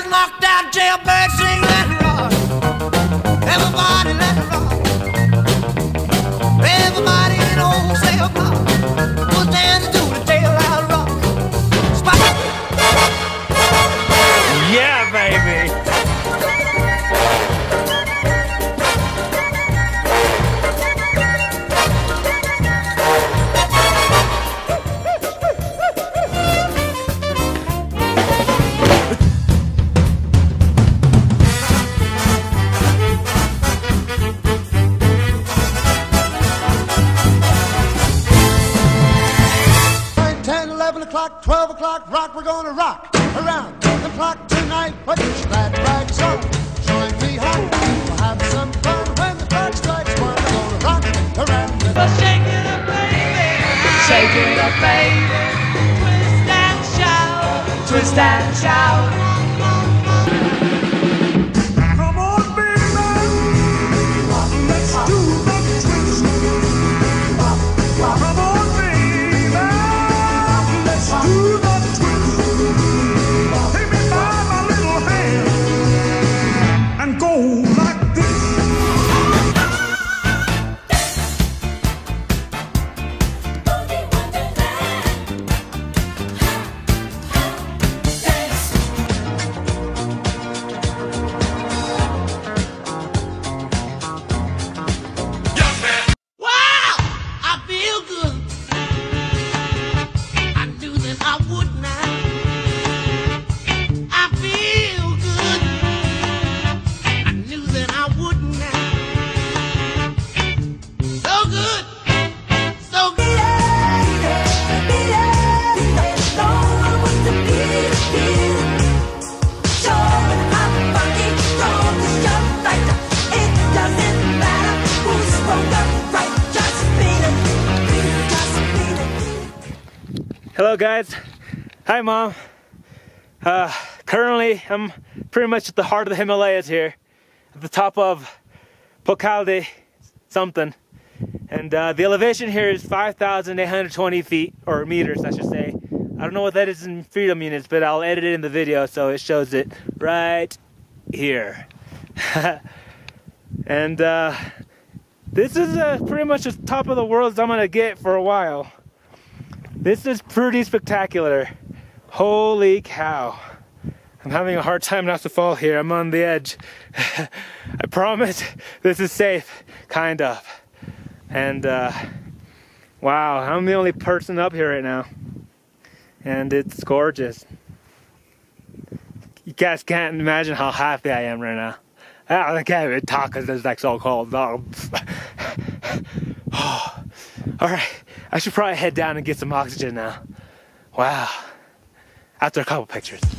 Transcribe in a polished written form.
knocked out jailbird, sing let it rock. Everybody let it rock. Everybody in old cell block was dancing to the jailhouse rock. Spot. Yeah, baby. O'clock, 12 o'clock, rock, we're gonna rock around the clock tonight. Put your glad rags on, join me home. We'll have some fun when the clock strikes one. We're gonna rock around the clock. Shake it up, baby. Shake it up, baby. Twist and shout. Twist and shout. Come on, baby, let's do the twist. Come on, baby, let's do the twist. Take me by my little hand and go like this. Hello guys, hi mom. Currently I'm pretty much at the heart of the Himalayas here, at the top of Pokali something, and the elevation here is 5,820 feet, or meters I should say. I don't know what that is in freedom units, but I'll edit it in the video so it shows it right here. And this is pretty much the top of the world I'm gonna get for a while. This is pretty spectacular. Holy cow. I'm having a hard time not to fall here. I'm on the edge. I promise this is safe, kind of. And wow, I'm the only person up here right now. And it's gorgeous. You guys can't imagine how happy I am right now. I can't even talk because it's like so cold. Oh. Alright, I should probably head down and get some oxygen now. Wow. After a couple pictures.